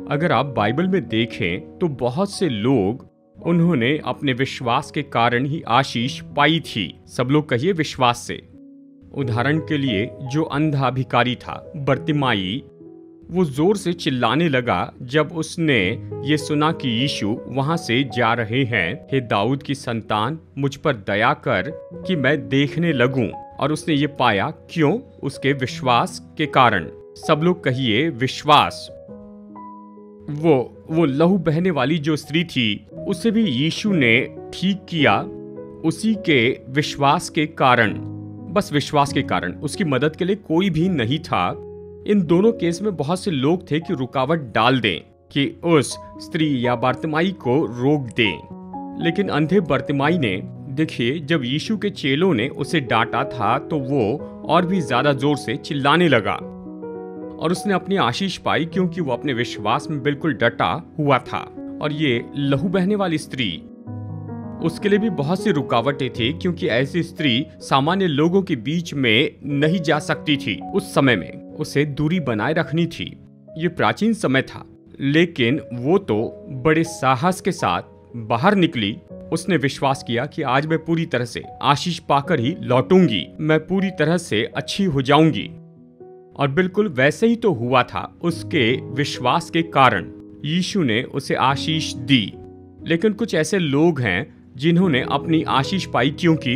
अगर आप बाइबल में देखें तो बहुत से लोग उन्होंने अपने विश्वास के कारण ही आशीष पाई थी। सब लोग कहिए विश्वास से। उदाहरण के लिए जो अंधा भिखारी था बर्तिमाई, वो जोर से चिल्लाने लगा जब उसने ये सुना कि यीशु वहां से जा रहे हैं। हे दाऊद की संतान, मुझ पर दया कर कि मैं देखने लगूं। और उसने ये पाया, क्यों? उसके विश्वास के कारण। सब लोग कहिए विश्वास। वो लहू बहने वाली जो स्त्री थी, उसे भी यीशु ने ठीक किया उसी के विश्वास के कारण। बस विश्वास के कारण। उसकी मदद के लिए कोई भी नहीं था। इन दोनों केस में बहुत से लोग थे कि रुकावट डाल दें, कि उस स्त्री या बर्तिमाई को रोक दें। लेकिन अंधे बर्तिमाई ने, देखिए, जब यीशु के चेलों ने उसे डांटा था तो वो और भी ज्यादा जोर से चिल्लाने लगा और उसने अपनी आशीष पाई क्योंकि वो अपने विश्वास में बिल्कुल डटा हुआ था। और ये लहू बहने वाली स्त्री, उसके लिए भी बहुत सी रुकावटें थी क्योंकि ऐसी स्त्री सामान्य लोगों के बीच में नहीं जा सकती थी। उस समय में उसे दूरी बनाए रखनी थी। ये प्राचीन समय था, लेकिन वो तो बड़े साहस के साथ बाहर निकली। उसने विश्वास किया कि आज मैं पूरी तरह से आशीष पाकर ही लौटूंगी, मैं पूरी तरह से अच्छी हो जाऊंगी। और बिल्कुल वैसे ही तो हुआ था। उसके विश्वास के कारण यीशु ने उसे आशीष दी। लेकिन कुछ ऐसे लोग हैं जिन्होंने अपनी आशीष पाई क्योंकि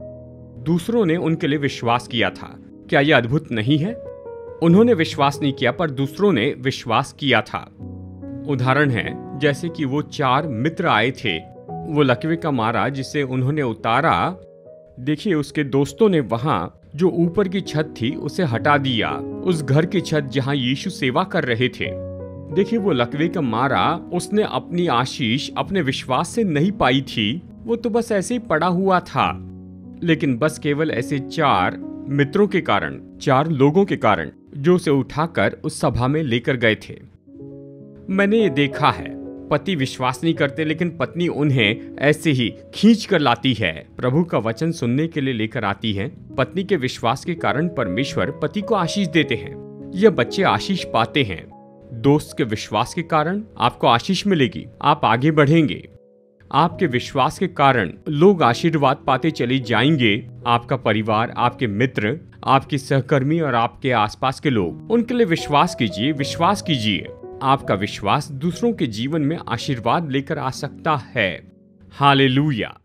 दूसरों ने उनके लिए विश्वास किया था। क्या यह अद्भुत नहीं है? उन्होंने विश्वास नहीं किया पर दूसरों ने विश्वास किया था। उदाहरण है जैसे कि वो 4 मित्र आए थे। वो लकवे का मारा जिसे उन्होंने उतारा, देखिए उसके दोस्तों ने वहां जो ऊपर की छत थी उसे हटा दिया, उस घर की छत जहां यीशु सेवा कर रहे थे। देखिए वो लकवे का मारा, उसने अपनी आशीष अपने विश्वास से नहीं पाई थी, वो तो बस ऐसे ही पड़ा हुआ था। लेकिन बस केवल ऐसे 4 मित्रों के कारण, 4 लोगों के कारण जो उसे उठाकर उस सभा में लेकर गए थे। मैंने ये देखा है, पति विश्वास नहीं करते लेकिन पत्नी उन्हें ऐसे ही खींच कर लाती है, प्रभु का वचन सुनने के लिए लेकर आती है। पत्नी के विश्वास के कारण परमेश्वर पति को आशीष देते हैं। यह बच्चे आशीष पाते हैं। दोस्त के विश्वास के कारण आपको आशीष मिलेगी, आप आगे बढ़ेंगे। आपके विश्वास के कारण लोग आशीर्वाद पाते चले जाएंगे। आपका परिवार, आपके मित्र, आपके सहकर्मी और आपके आसपास के लोग, उनके लिए विश्वास कीजिए, विश्वास कीजिए। आपका विश्वास दूसरों के जीवन में आशीर्वाद लेकर आ सकता है। हालेलुया।